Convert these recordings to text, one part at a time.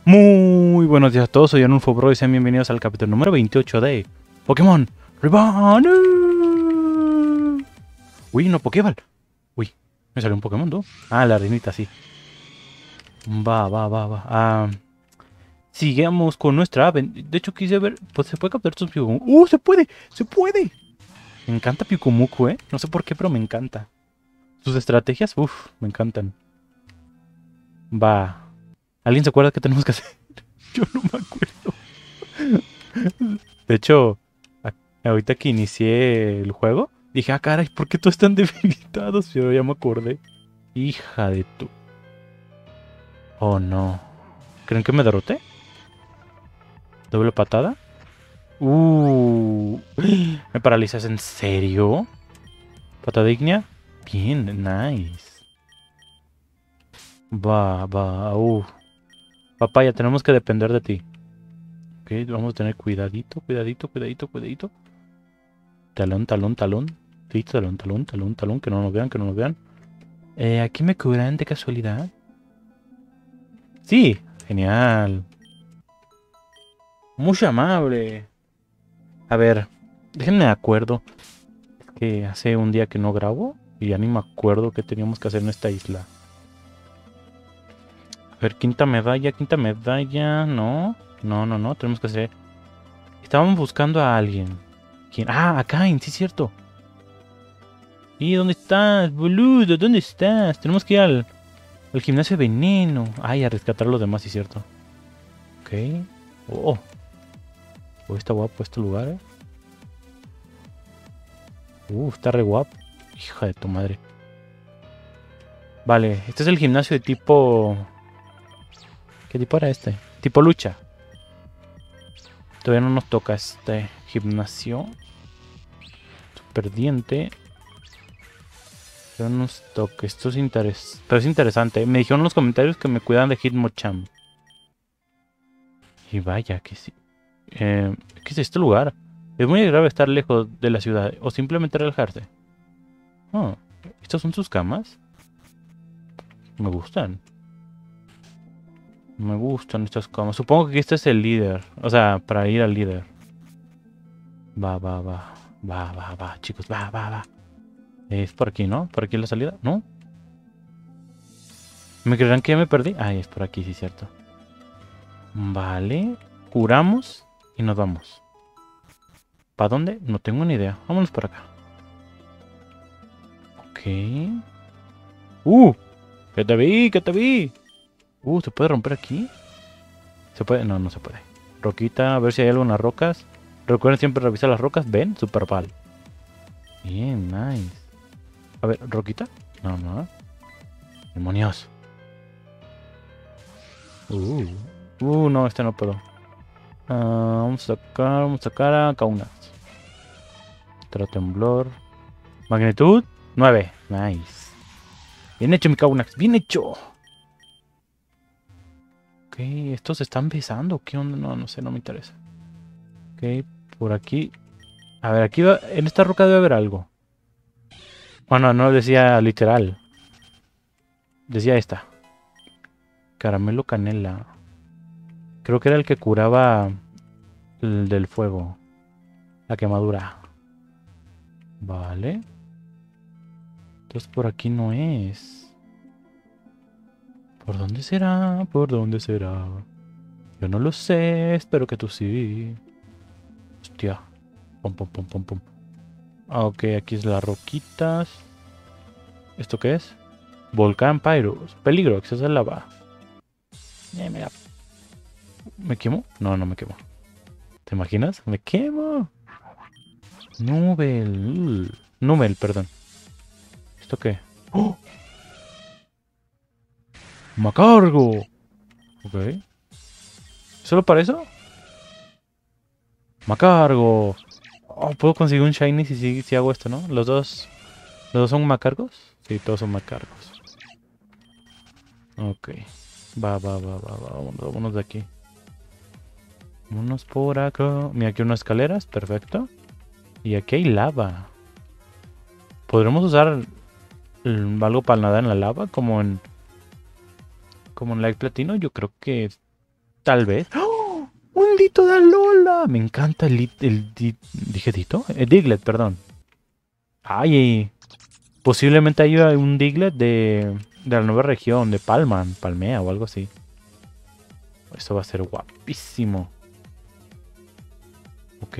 Muy buenos días a todos, soy Anulfo Bro y sean bienvenidos al capítulo número 28 de Pokémon Reborn. Uy, no Pokéball. Uy, me salió un Pokémon, ¿no? Ah, la reinita, sí. Va. Sigamos con nuestra De hecho, quise ver, pues se puede capturar sus Piucumucu. ¡Se puede! ¡Se puede! Me encanta Piucumucu, ¿eh? No sé por qué, pero me encanta. Sus estrategias, me encantan. Va. ¿Alguien se acuerda qué tenemos que hacer? Yo no me acuerdo. De hecho, ahorita que inicié el juego, dije, caray, ¿por qué todos están debilitados? Pero ya me acordé. Hija de tu... Oh, no. ¿Creen que me derroté? ¿Doble patada? ¿Me paralizas en serio? ¿Patada ígnea? Bien, nice. Papaya, tenemos que depender de ti. Ok, vamos a tener cuidadito. Talón. Sí, talón, que no nos vean. ¿Aquí me curan de casualidad? Sí, genial. Muy amable. A ver, déjenme de acuerdo. Es que hace un día que no grabo y ya ni me acuerdo qué teníamos que hacer en esta isla. A ver, quinta medalla. No, tenemos que hacer... Estábamos buscando a alguien. ¿Quién? Ah, Kain, sí es cierto. ¿Y dónde estás, boludo? ¿Dónde estás? Tenemos que ir al gimnasio de veneno. Ay, a rescatar a los demás, sí es cierto. Ok. Oh, está guapo este lugar, eh. Está re guapo. Hija de tu madre. Vale, este es el gimnasio de tipo... ¿Qué tipo era este? Tipo lucha. Todavía no nos toca este gimnasio. Super diente. Pero no nos toca. Esto es pero es interesante. Me dijeron en los comentarios que me cuidan de Hitmonchan. Y vaya que sí. ¿Qué es este lugar? Es muy grave estar lejos de la ciudad o simplemente relajarse. Oh, ¿estas son sus camas? Me gustan. Me gustan estas camas. Supongo que este es el líder. O sea, para ir al líder. Va, chicos. Va. Es por aquí, ¿no? ¿Por aquí la salida? ¿No? ¿Me creerán que ya me perdí? Ah, es por aquí, sí, cierto. Vale. Curamos y nos vamos. ¿Para dónde? No tengo ni idea. Vámonos por acá. Ok. ¡Que te vi! ¿Se puede romper aquí? ¿Se puede? No se puede. Roquita, a ver si hay algo en las rocas. Recuerden siempre revisar las rocas. ¿Ven? Super pal. Bien, nice. A ver, ¿roquita? No. Demonios. No, este no puedo. Vamos a sacar a Kaunas. Temblor. Magnitud 9. Nice. Bien hecho, mi Kaunax. Bien hecho. Ok, estos se están besando. ¿Qué onda? No sé, no me interesa. Ok, por aquí. A ver, aquí va, en esta roca debe haber algo. Bueno, no decía literal. Decía esta. Caramelo canela. Creo que era el que curaba el del fuego. La quemadura. Vale. Entonces por aquí no es. ¿Por dónde será? Yo no lo sé. Espero que tú sí. Hostia. Pum. Ok, aquí es las roquitas. ¿Esto qué es? Volcán Pyrus. Peligro, exceso de lava. Mira. ¿Me quemo? No me quemo. ¿Te imaginas? ¡Me quemo! Numel, perdón. ¿Esto qué? ¡Oh! ¡Macargo! Ok. ¿Solo para eso? ¡Macargo! Puedo conseguir un shiny si hago esto, ¿no? ¿Los dos son macargos? Sí, todos son macargos. Ok. Va. Vámonos de aquí. Vámonos por acá. Mira, aquí unas escaleras. Perfecto. Y aquí hay lava. ¿Podremos usar algo para nadar en la lava? Como en Light Platino. Yo creo que Tal vez. ¡Oh! ¡Un Dito de Alola! Me encanta ¿dije Dito? Diglett, perdón. Ay, posiblemente haya un Diglett de la nueva región, de Palmea o algo así. Esto va a ser guapísimo. Ok.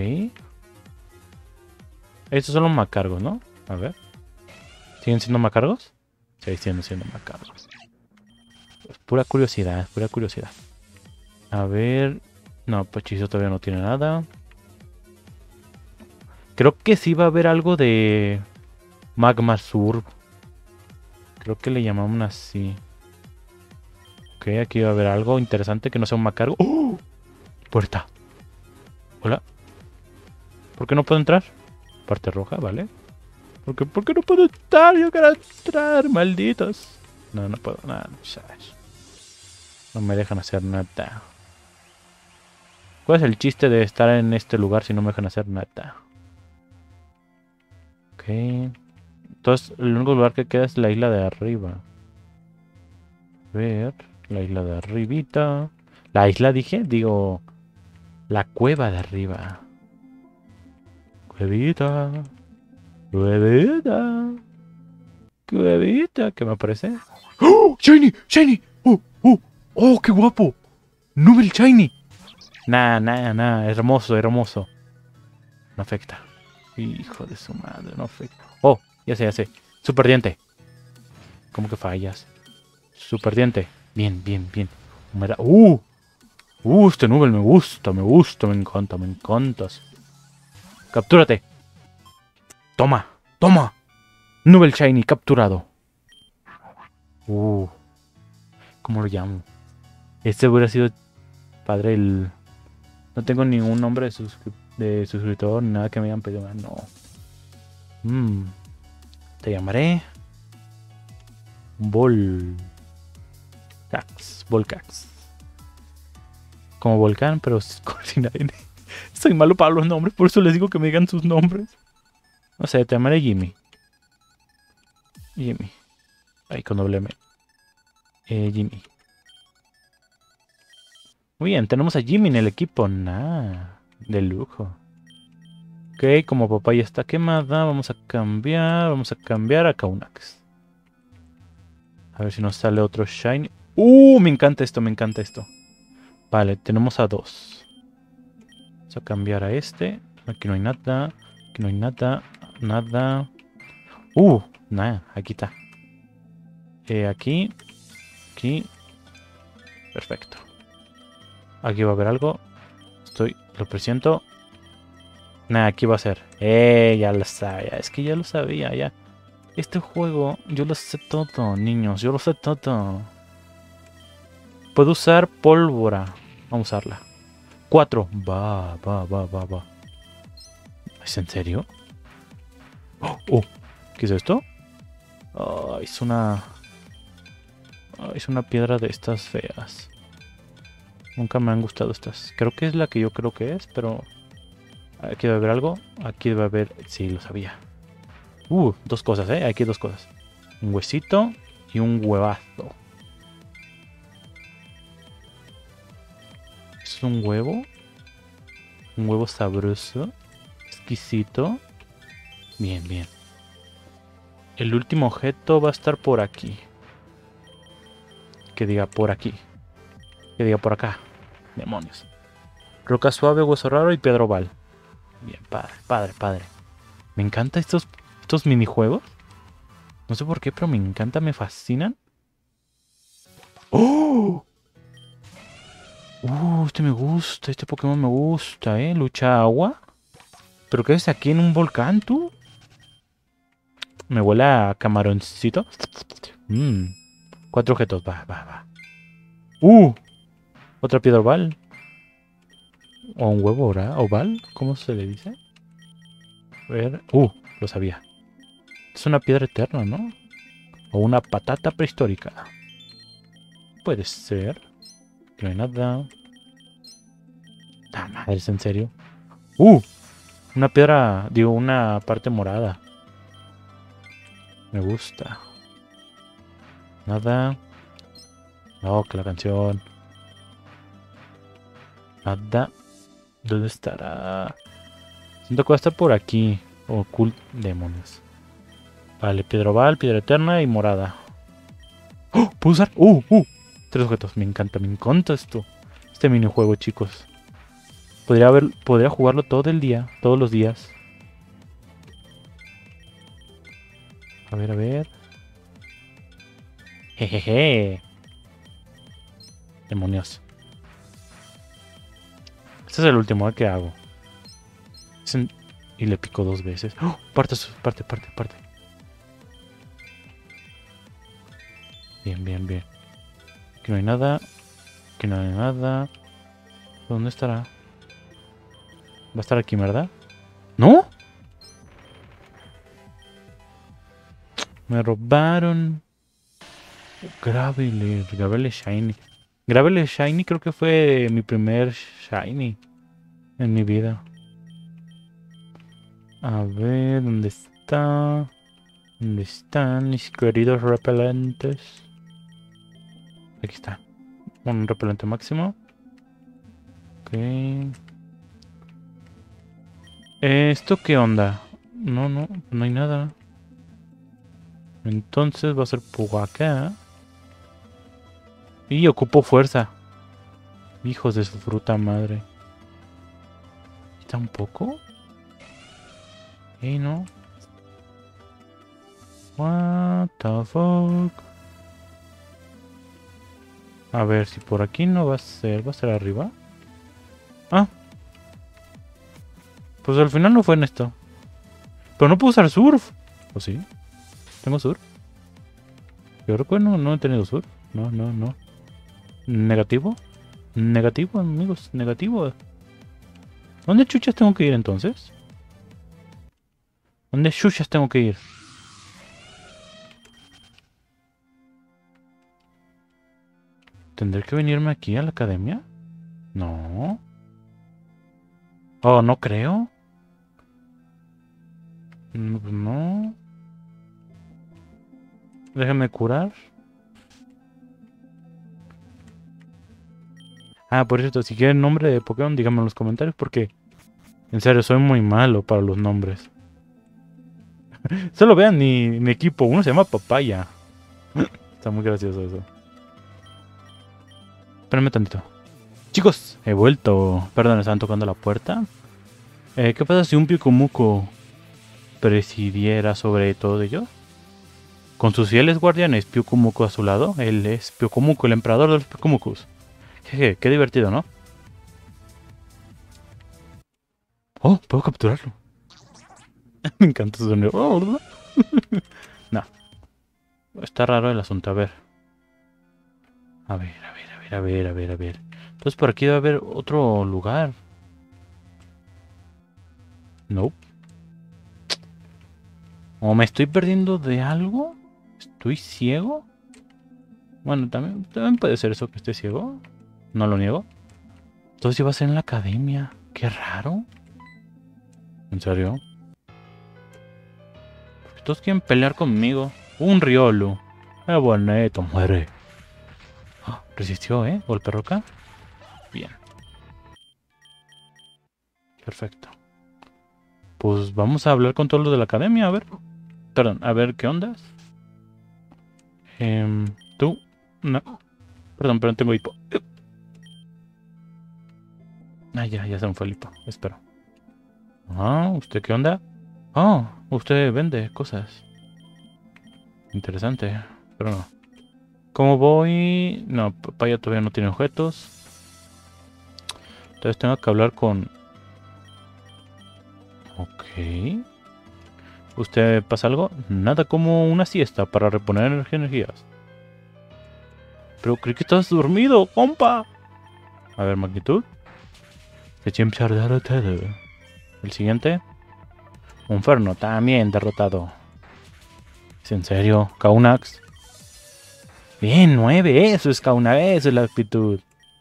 Estos son los macargos, ¿no? A ver. ¿Siguen siendo macargos? Sí, siguen siendo macargos. Es pura curiosidad, pura curiosidad. A ver. No, Pachizo todavía no tiene nada. Creo que sí va a haber algo de Magma Sur. Creo que le llamamos así. Ok, aquí va a haber algo interesante que no sea un macargo. ¡Oh! Puerta. Hola. ¿Por qué no puedo entrar? Parte roja, ¿vale? ¿Por qué no puedo entrar? Yo quiero entrar, malditos. No, no puedo. Nada, no me dejan hacer nada. ¿Cuál es el chiste de estar en este lugar si no me dejan hacer nada? Ok. Entonces, el único lugar que queda es la isla de arriba. A ver, la isla de arribita. La isla dije, digo, la cueva de arriba. Cuevita. Cuevita. Cuevita. ¿Qué me aparece? ¡Oh! ¡Shiny! ¡Shiny! ¡Oh! ¡Oh! ¡Oh! ¡Qué guapo! ¡Nubel Shiny! Nah. Hermoso, hermoso. No afecta. Hijo de su madre, no afecta. Oh, ya sé. Super diente. ¿Cómo que fallas? Super diente. Bien. Este Nubel me gusta, me encanta, me encantas. Captúrate. Toma. Nubel Shiny capturado. ¿Cómo lo llamo? Este hubiera sido padre el... No tengo ningún nombre de suscriptor, ni nada que me hayan pedido. No. Te llamaré... Volcax. Como volcán, pero sin N. Soy malo para los nombres, por eso les digo que me digan sus nombres. No sé, te llamaré Jimmy. Ahí con doble M. Jimmy. Muy bien, tenemos a Jimmy en el equipo. De lujo. Ok, como papá ya está quemada, vamos a cambiar a Kaunax. A ver si nos sale otro Shiny. Me encanta esto. Vale, tenemos a 2. Vamos a cambiar a este. Aquí no hay nada. Nada. Nada, aquí está. Aquí. Perfecto. Aquí va a haber algo. Lo presiento. Aquí va a ser. Ya lo sabía. Es que ya lo sabía, ya. Este juego, yo lo sé todo, niños. Yo lo sé todo. Puedo usar pólvora. Vamos a usarla. 4. Va. ¿Es en serio? ¿Qué es esto? Es una piedra de estas feas. Nunca me han gustado estas. Creo que es la que yo creo que es, pero... Aquí debe haber algo. Aquí debe haber... Sí, lo sabía. 2 cosas, Aquí 2 cosas. Un huesito y un huevazo. ¿Es un huevo? Un huevo sabroso. Exquisito. Bien. El último objeto va a estar por aquí. Que diga por aquí. Que diga por acá. Demonios. Roca suave, hueso raro y piedra oval. Bien, padre. Me encantan estos minijuegos. No sé por qué, pero me encanta, me fascinan. ¡Oh! Este me gusta, este Pokémon me gusta, Lucha agua. ¿Pero qué es aquí en un volcán, tú? Me huele a camaroncito. 4 objetos, va. Otra piedra oval. O un huevo oval, ¿cómo se le dice? A ver, lo sabía. Es una piedra eterna, ¿no? O una patata prehistórica. Puede ser. No hay nada. Madre, ¿es en serio? Una piedra, digo, una parte morada. Me gusta. Nada. No, que la canción. Nada. ¿Dónde estará? Siento que va a estar por aquí. Occult Demonios. Vale, piedra oval, piedra eterna y morada. ¡Oh! ¿Puedo usar? Tres objetos. Me encanta esto. Este minijuego, chicos. Podría jugarlo todo el día, todos los días. A ver. Jejeje. Demonios. Este es el último que hago. Y le pico 2 veces. ¡Oh! Parte. Bien. Aquí no hay nada. ¿Dónde estará? Va a estar aquí, ¿verdad? ¿No? Me robaron. Graveler Shiny. Graveler Shiny creo que fue mi primer Shiny en mi vida. A ver, ¿dónde está? ¿Dónde están mis queridos repelentes? Aquí está. Un repelente máximo. Ok. ¿Esto qué onda? No hay nada. Entonces va a ser por acá. Y ocupo fuerza. Hijos de su fruta madre. ¿Está un poco? No. What the fuck. A ver si por aquí no va a ser. ¿Va a ser arriba? Ah. Pues al final no fue en esto. Pero no puedo usar surf. ¿O sí? ¿Tengo surf? Yo creo que no he tenido surf. No. ¿Negativo? Negativo, amigos. Negativo. ¿Dónde chuchas tengo que ir entonces? ¿Dónde chuchas tengo que ir? ¿Tendré que venirme aquí a la academia? No. Oh, no creo. No. Déjame curar. Ah, por cierto, si quieren nombre de Pokémon, díganme en los comentarios porque... En serio, soy muy malo para los nombres. Solo vean mi equipo. Uno se llama Papaya. Está muy gracioso eso. Espérenme tantito. Chicos, he vuelto. Perdón, estaban tocando la puerta. ¿Qué pasa si un Pyukumuku presidiera sobre todo ello? Con sus fieles guardianes Pyukumuku a su lado, él es Pyukumuku, el emperador de los Pyukumukus. Jeje, qué divertido, ¿no? Oh, puedo capturarlo. Me encanta su sonido. No. Está raro el asunto, a ver. A ver. Entonces por aquí debe haber otro lugar. Nope. ¿O me estoy perdiendo de algo? ¿Estoy ciego? Bueno, también puede ser eso que esté ciego. No lo niego. Entonces iba a ser en la academia. Qué raro. ¿En serio? Todos quieren pelear conmigo. Un Riolu. Bonito, muere. Resistió, Golpe roca. Bien. Perfecto. Pues vamos a hablar con todos los de la academia, a ver. Perdón, a ver qué ondas. Tú. No. Perdón, pero no tengo hipo. Ah, ya se me fue el hipo. Espero. Ah, ¿usted qué onda? Ah, usted vende cosas. Interesante, pero no. ¿Cómo voy? No, Papaya todavía no tiene objetos. Entonces tengo que hablar con... Ok. ¿Usted pasa algo? Nada como una siesta para reponer energías. Pero creí que estabas dormido, compa. A ver, magnitud. El siguiente. Inferno, también derrotado. ¿Es en serio? Kaunax. Bien, 9. Eso es Kaunax, eso es la actitud.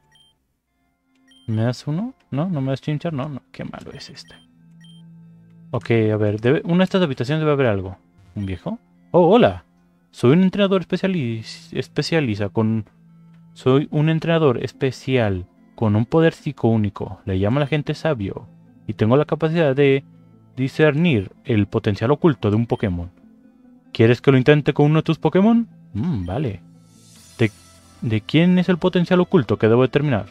¿Me das uno? No me das chinchar. No, qué malo es este. Ok, a ver, una de estas habitaciones debe haber algo. ¿Un viejo? Oh, hola. Soy un entrenador especial con con un poder psico único. Le llamo a la gente sabio. Y tengo la capacidad de discernir el potencial oculto de un Pokémon. ¿Quieres que lo intente con uno de tus Pokémon? Vale. ¿De quién es el potencial oculto que debo determinar?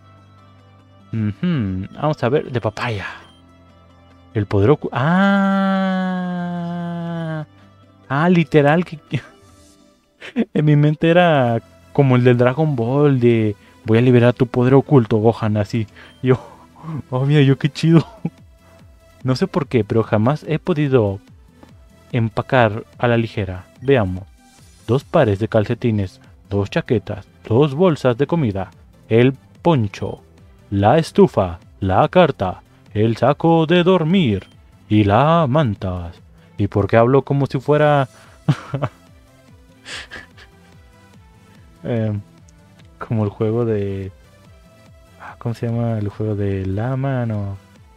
Vamos a ver. De Papaya. El poder oculto. Literal. En mi mente era como el del Dragon Ball. De voy a liberar tu poder oculto, Gohan. Así. Yo. Oh, mira, yo qué chido. No sé por qué, pero jamás he podido empacar a la ligera. Veamos. 2 pares de calcetines, 2 chaquetas, 2 bolsas de comida, el poncho, la estufa, la carta, el saco de dormir y las mantas. ¿Y por qué hablo como si fuera... como el juego de... ¿Cómo se llama? El juego de la mano.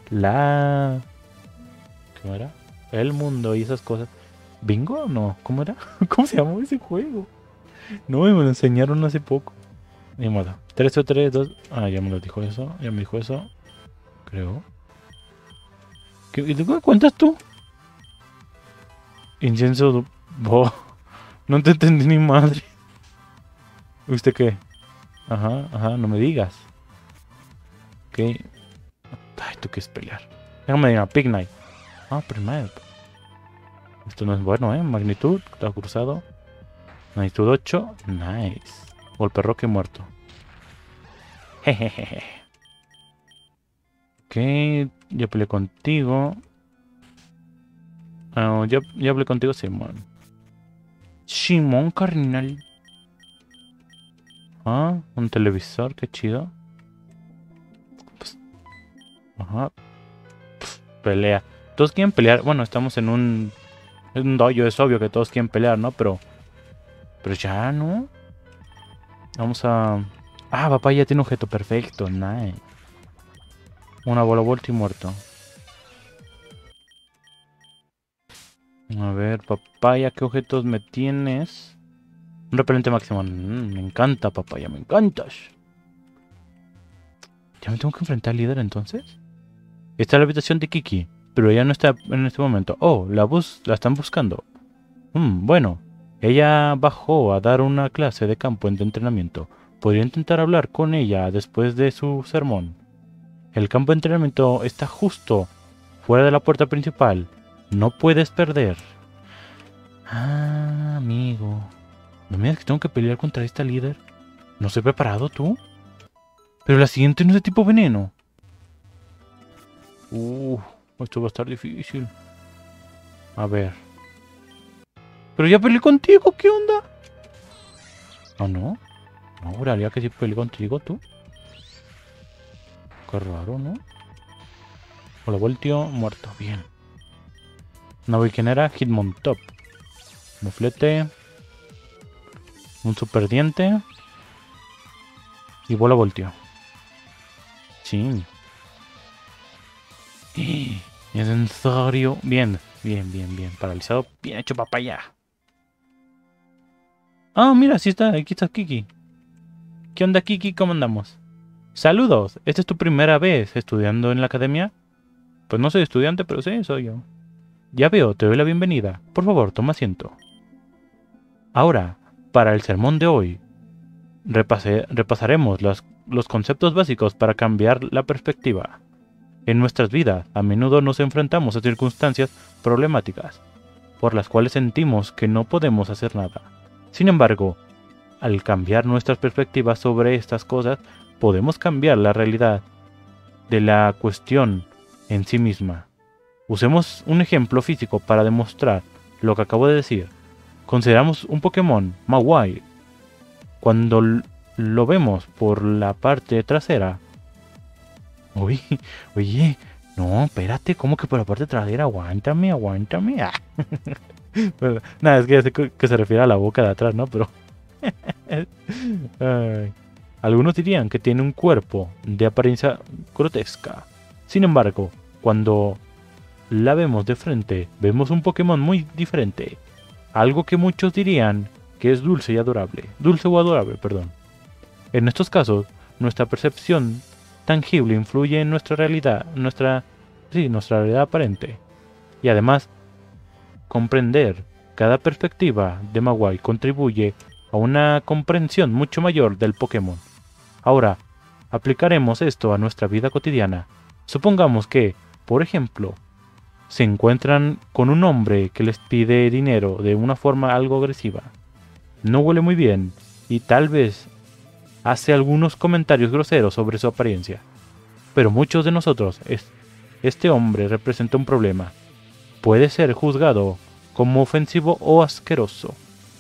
¿Cómo era? El mundo y esas cosas. ¿Bingo? No. ¿Cómo era? ¿Cómo se llamó ese juego? No, me lo enseñaron hace poco. Ni modo. 3 o 3, 2. Ya me lo dijo eso. Ya me dijo eso. Creo. ¿Y de qué cuentas tú? Incienso. No te entendí ni madre. ¿Usted qué? Ajá, no me digas. Ok. Ay, tú quieres pelear. Déjame ir a Pig Knight. Primero. Esto no es bueno, Magnitud. Está cruzado. Magnitud 8. Nice. Golpe roque muerto. Jejeje. Ok. Ya peleé contigo. Ya hablé contigo, Simón. Simón, carnal. Un televisor, qué chido. Pues, pelea. Todos quieren pelear. Bueno, estamos en un dojo, es obvio que todos quieren pelear, ¿no? Pero ya, ¿no? Vamos a... papá ya tiene objeto perfecto, nice. Una bola vuelta y muerto. A ver, papaya, ¿qué objetos me tienes? Un repelente máximo. Me encanta, papaya, me encantas. ¿Ya me tengo que enfrentar al líder entonces? Está en la habitación de Kiki, pero ella no está en este momento. La están buscando. Bueno, ella bajó a dar una clase de campo de entrenamiento. Podría intentar hablar con ella después de su sermón. El campo de entrenamiento está justo fuera de la puerta principal. No puedes perder. Amigo. ¿No me digas que tengo que pelear contra esta líder? ¿No estoy preparado tú? Pero la siguiente no es de tipo veneno. Esto va a estar difícil. A ver. Pero ya peleé contigo, ¿qué onda? No. No, juraría que sí peleé contigo tú. Qué raro, ¿no? Hola, voltio, muerto, bien. No vi quién era, Hitmontop. Muflete. Un super diente. Y bola voltio. Sí. Es en serio. Bien. Paralizado. Bien hecho, papaya. Mira, sí está. Aquí está Kiki. ¿Qué onda, Kiki? ¿Cómo andamos? Saludos. ¿Esta es tu primera vez estudiando en la academia? Pues no soy estudiante, pero sí, soy yo. Ya veo, te doy la bienvenida. Por favor, toma asiento. Ahora, para el sermón de hoy, repasaremos los conceptos básicos para cambiar la perspectiva. En nuestras vidas, a menudo nos enfrentamos a circunstancias problemáticas, por las cuales sentimos que no podemos hacer nada. Sin embargo, al cambiar nuestras perspectivas sobre estas cosas, podemos cambiar la realidad de la cuestión en sí misma. Usemos un ejemplo físico para demostrar lo que acabo de decir. Consideramos un Pokémon, Mawile. Cuando lo vemos por la parte trasera... Oye, no, espérate, ¿cómo que por la parte trasera? Aguántame. Nada, es que ya sé que se refiere a la boca de atrás, ¿no? Pero... Algunos dirían que tiene un cuerpo de apariencia grotesca. Sin embargo, cuando la vemos de frente, vemos un Pokémon muy diferente. Algo que muchos dirían que es dulce o adorable, perdón. En estos casos, nuestra percepción tangible influye en nuestra realidad, nuestra realidad aparente. Y además, comprender cada perspectiva de Mawai contribuye a una comprensión mucho mayor del Pokémon. Ahora, aplicaremos esto a nuestra vida cotidiana. Supongamos que, por ejemplo, se encuentran con un hombre que les pide dinero de una forma algo agresiva. No huele muy bien y tal vez hace algunos comentarios groseros sobre su apariencia. Pero muchos de nosotros, este hombre representa un problema. Puede ser juzgado como ofensivo o asqueroso.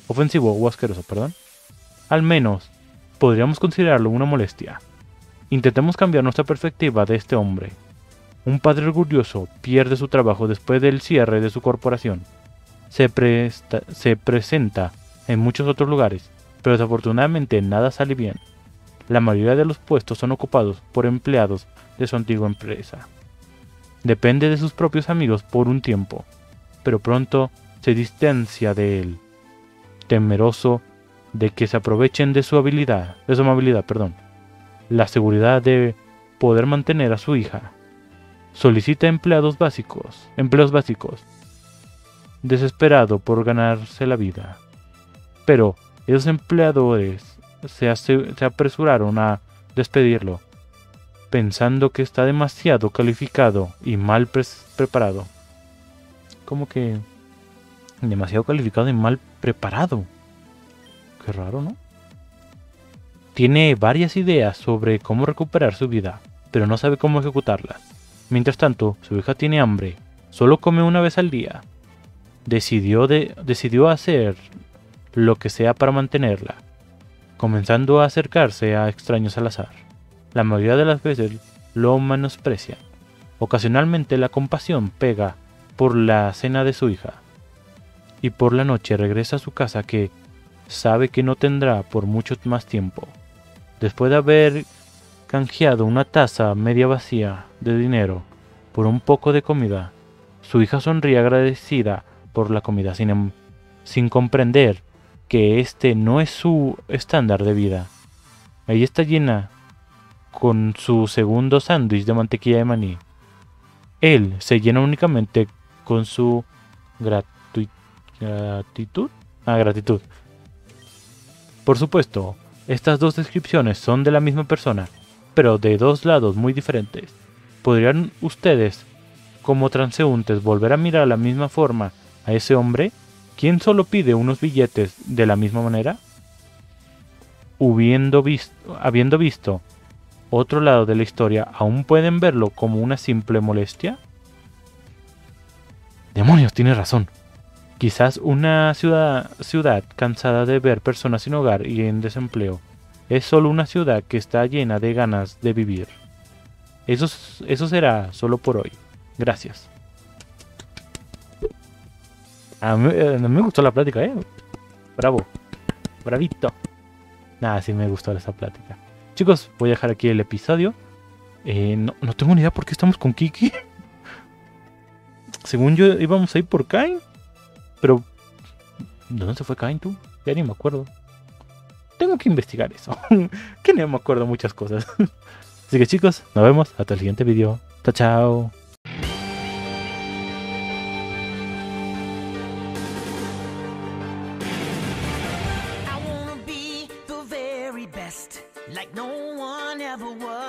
Al menos, podríamos considerarlo una molestia. Intentemos cambiar nuestra perspectiva de este hombre. Un padre orgulloso pierde su trabajo después del cierre de su corporación. Se presenta en muchos otros lugares, pero desafortunadamente nada sale bien. La mayoría de los puestos son ocupados por empleados de su antigua empresa. Depende de sus propios amigos por un tiempo, pero pronto se distancia de él, temeroso de que se aprovechen de su amabilidad, la seguridad de poder mantener a su hija. Solicita empleos básicos, desesperado por ganarse la vida. Pero esos empleadores se apresuraron a despedirlo, pensando que está demasiado calificado y mal preparado. ¿Cómo que demasiado calificado y mal preparado? Qué raro, ¿no? Tiene varias ideas sobre cómo recuperar su vida, pero no sabe cómo ejecutarlas. Mientras tanto, su hija tiene hambre, solo come una vez al día. Decidió hacer lo que sea para mantenerla, comenzando a acercarse a extraños al azar. La mayoría de las veces lo menosprecian. Ocasionalmente la compasión pega por la cena de su hija, y por la noche regresa a su casa que sabe que no tendrá por mucho más tiempo. Después de haber canjeado una taza media vacía de dinero por un poco de comida, su hija sonríe agradecida por la comida sin comprender que este no es su estándar de vida. Ella está llena con su segundo sándwich de mantequilla de maní. Él se llena únicamente con su gratitud. Por supuesto, estas dos descripciones son de la misma persona, pero de dos lados muy diferentes. ¿Podrían ustedes, como transeúntes, volver a mirar la misma forma a ese hombre? ¿Quién solo pide unos billetes de la misma manera? Habiendo visto otro lado de la historia, ¿aún pueden verlo como una simple molestia? ¡Demonios! Tiene razón. Quizás una ciudad cansada de ver personas sin hogar y en desempleo es solo una ciudad que está llena de ganas de vivir. Eso será solo por hoy. Gracias. A mí me gustó la plática, ¿eh? Bravo. Bravito. Nada, sí me gustó esa plática. Chicos, voy a dejar aquí el episodio. No tengo ni idea por qué estamos con Kiki. Según yo íbamos a ir por Kain. Pero ¿dónde se fue Kain tú? Ya ni me acuerdo. Tengo que investigar eso. Que no me acuerdo muchas cosas. Así que chicos, nos vemos hasta el siguiente video. Chao, chao. Like no one ever was.